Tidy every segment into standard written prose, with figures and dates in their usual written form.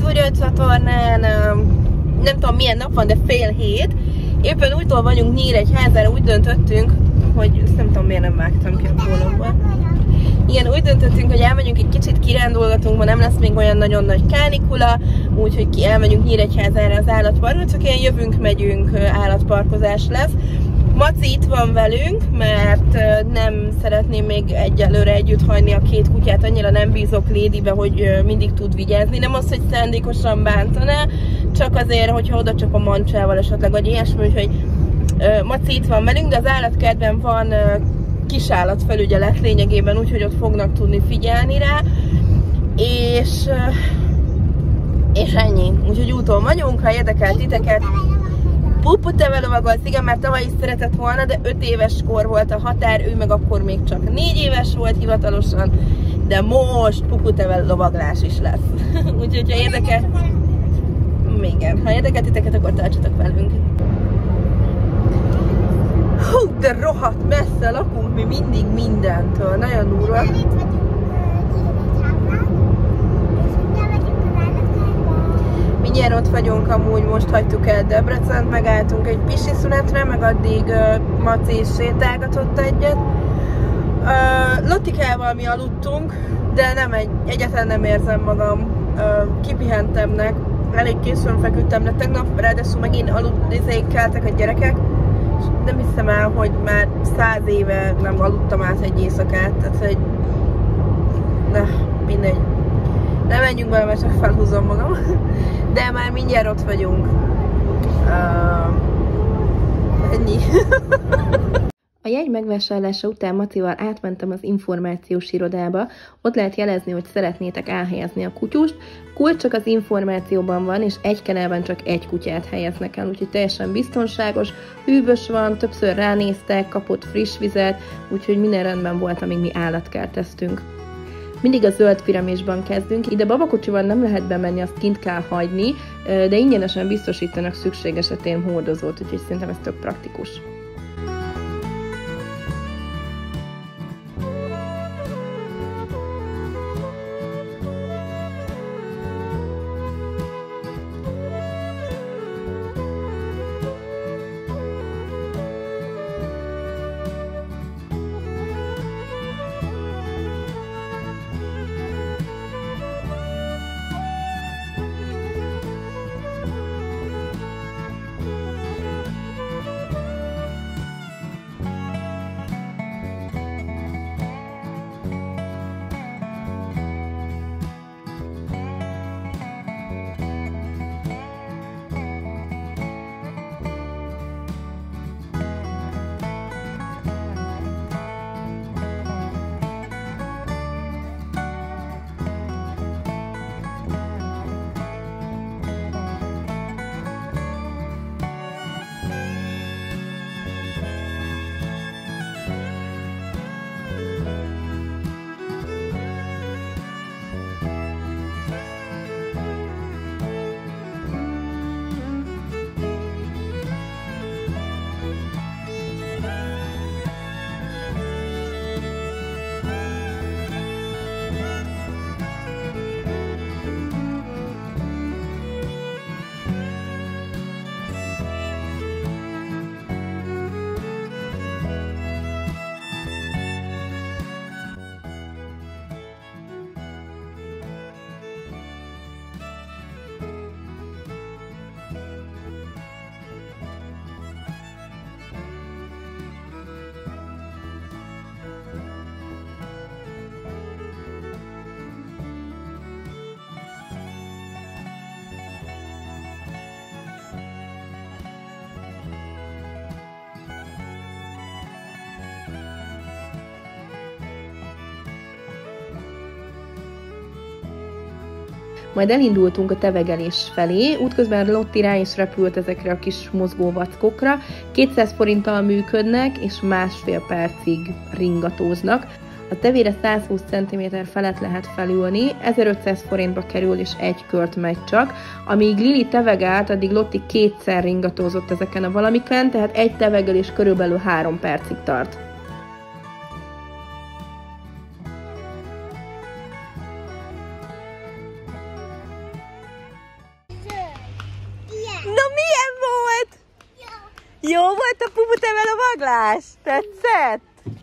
Udvargyőr csatornán, nem tudom milyen nap van, de 6:30. Éppen újtól vagyunk Nyíregyházára, úgy döntöttünk, hogy ezt nem tudom miért nem vágtam ki a fólomból. Igen, úgy döntöttünk, hogy elmegyünk egy kicsit kirándulgatunk, ma nem lesz még olyan nagyon nagy kánikula, úgyhogy elmegyünk Nyíregyházára az állatparkra, csak ilyen jövünk, megyünk állatparkozás lesz. Maci itt van velünk, mert nem szeretném még egyelőre együtt hagyni a két kutyát, annyira nem bízok Ladybe, hogy mindig tud vigyázni. Nem az, hogy szándékosan bántaná, csak azért, hogyha oda csap a mancsával esetleg, vagy ilyesmi, úgyhogy Maci itt van velünk, de az állatkertben van kisállatfelügyelet lényegében, úgyhogy ott fognak tudni figyelni rá, és ennyi. Úgyhogy úton vagyunk, ha érdekel titeket. Puputevel lovagolsz, igen, mert tavaly is szeretett volna, de 5 éves kor volt a határ, ő meg akkor még csak 4 éves volt hivatalosan, de most Puputevel lovaglás is lesz. Úgyhogy ha érdekel... Igen, ha érdekel titeket, akkor tartsatok velünk. Hú, de rohadt messze lakunk mi mindig mindentől, nagyon durva. Mindjárt ott vagyunk, amúgy most hagytuk el Debrecent, megálltunk egy pisi szünetre, meg addig Maci is sétálgatott egyet. Lottikával mi aludtunk, de egyáltalán nem érzem magam kipihentemnek. Elég későn feküdtem, de tegnap ráadásul megint keltek a gyerekek, és nem hiszem el, hogy már 100 éve nem aludtam át egy éjszakát, tehát hogy... mindegy. Nem menjünk bele, mert csak felhúzom magam. De már mindjárt ott vagyunk. Ennyi. A jegy megvásárlása után Macival átmentem az információs irodába, ott lehet jelezni, hogy szeretnétek elhelyezni a kutyust. Kulcs csak az információban van, és egy kenelben csak egy kutyát helyeznek el, úgyhogy teljesen biztonságos, hűvös van, többször ránéztek, kapott friss vizet, úgyhogy minden rendben volt, amíg mi állatkerteztünk. Mindig a zöld piramisban kezdünk, ide babakocsival nem lehet bemenni, azt kint kell hagyni, de ingyenesen biztosítanak szükség esetén hordozót, úgyhogy szerintem ez tök praktikus. Majd elindultunk a tevegelés felé, útközben Lotti rá is repült ezekre a kis mozgó vackokra. 200 forinttal működnek, és 1,5 percig ringatóznak. A tevére 120 cm felett lehet felülni, 1500 forintba kerül, és egy kört megy csak. Amíg Lili tevegelt, addig Lotti 2-szer ringatózott ezeken a valamiken, tehát egy tevegelés körülbelül 3 percig tart. Jó volt a Puputeve lovaglás? Tetszett?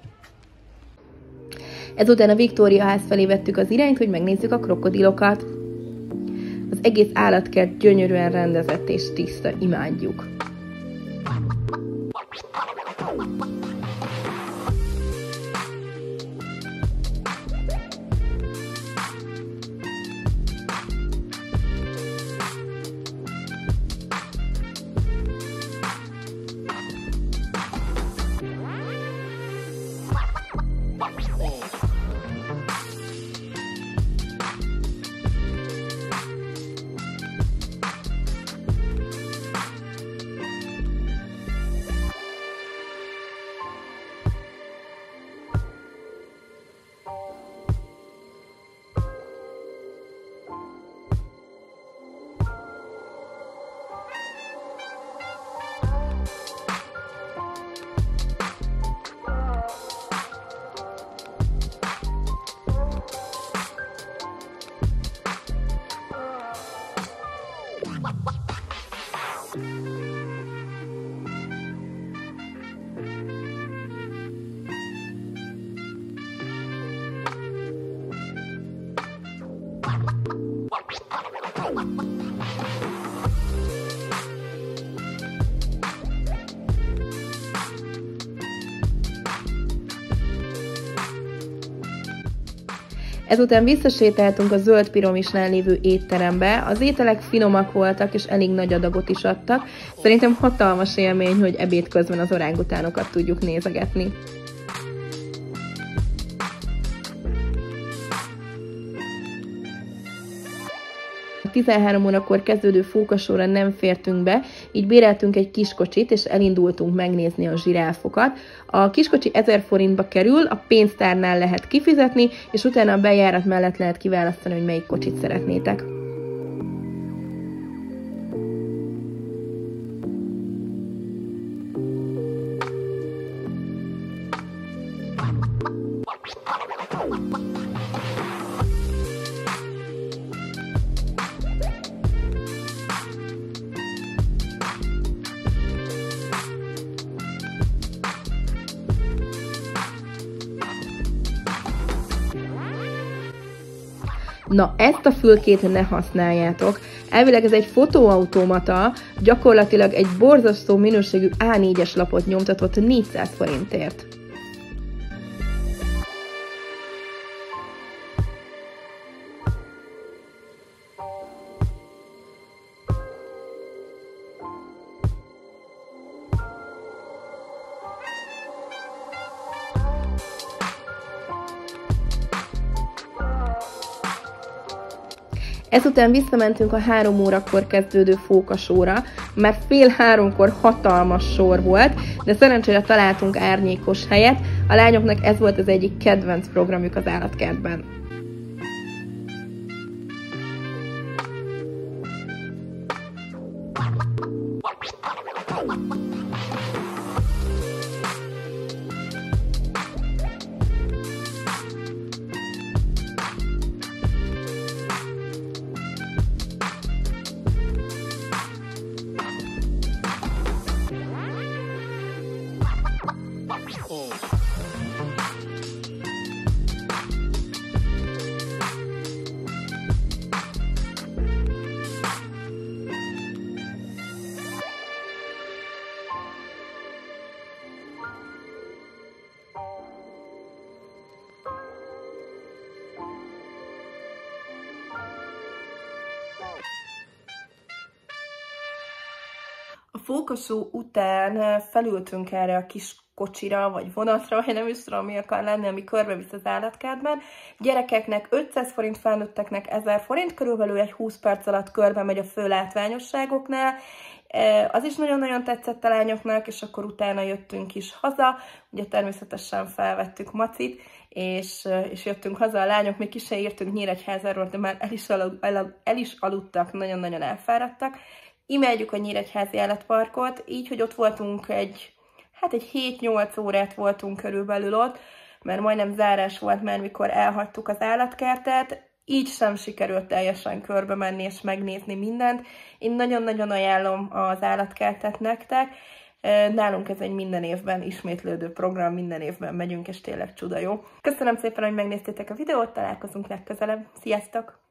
Ezután a Viktória ház felé vettük az irányt, hogy megnézzük a krokodilokat. Az egész állatkert gyönyörűen rendezett és tiszta, imádjuk. Ezután visszasétáltunk a Zöld Piramisnál lévő étterembe. Az ételek finomak voltak, és elég nagy adagot is adtak. Szerintem hatalmas élmény, hogy ebéd közben az orángutánokat tudjuk nézegetni. A 13 órakor kezdődő fókasóra nem fértünk be, így béreltünk egy kiskocsit, és elindultunk megnézni a zsiráfokat. A kiskocsi 1000 forintba kerül, a pénztárnál lehet kifizetni, és utána a bejárat mellett lehet kiválasztani, hogy melyik kocsit szeretnétek. Na, ezt a fülkét ne használjátok. Elvileg ez egy fotóautomata, gyakorlatilag egy borzasztó minőségű A4-es lapot nyomtatott 400 forintért. Ezután visszamentünk a 3 órakor kezdődő fókasóra, mert 2:30-kor hatalmas sor volt, de szerencsére találtunk árnyékos helyet, a lányoknak ez volt az egyik kedvenc programjuk az állatkertben. A fókasó után felültünk erre a kis kocsira, vagy vonatra, vagy nem is tudom, mi akar lenni, ami körbevisz az állatkertben. Gyerekeknek 500 forint, felnőtteknek 1000 forint, körülbelül egy 20 perc alatt körbe megy a fő látványosságoknál. Az is nagyon-nagyon tetszett a lányoknak, és akkor utána jöttünk is haza. Ugye természetesen felvettük Macit, és jöttünk haza. A lányok még ki se értünk Nyíregyházáról, de már el is aludtak, nagyon-nagyon elfáradtak. Imádjuk a Nyíregyházi állatparkot, így, hogy ott voltunk egy 7-8 órát voltunk körülbelül ott, mert majdnem zárás volt már, mikor elhagytuk az állatkertet, így sem sikerült teljesen körbe menni és megnézni mindent. Én nagyon-nagyon ajánlom az állatkertet nektek. Nálunk ez egy minden évben ismétlődő program, minden évben megyünk, és tényleg csuda jó. Köszönöm szépen, hogy megnéztétek a videót, találkozunk legközelebb. Sziasztok!